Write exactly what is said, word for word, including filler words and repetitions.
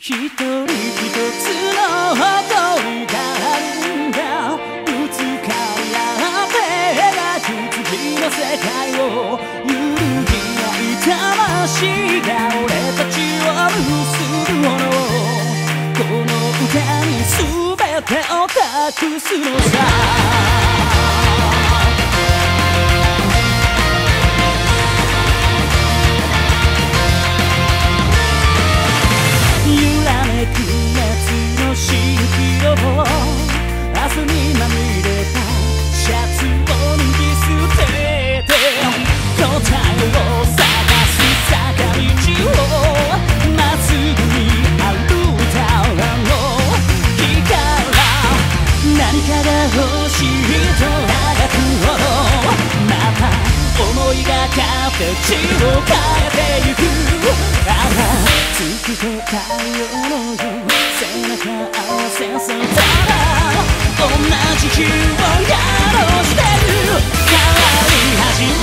一人一つの誇りがあるんだ。ぶつかり合って描く次の世界を揺るぎ合い魂が俺たちを結ぶものをこの歌に全てを託すのさ。汗にまみれたシャツを脱ぎ捨てて答えを探す坂道をまっすぐに歩いたらの日から何かが欲しいとあがくほどまた思いが形を変えてゆく。ああ月と太陽のよう背中合わせそうだ同じ日をやろうしてる変わり始め